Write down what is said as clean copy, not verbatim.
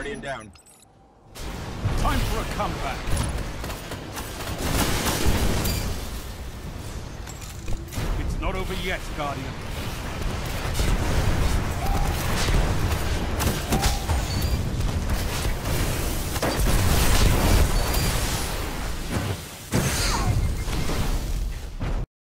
Guardian down. Time for a comeback. It's not over yet, Guardian.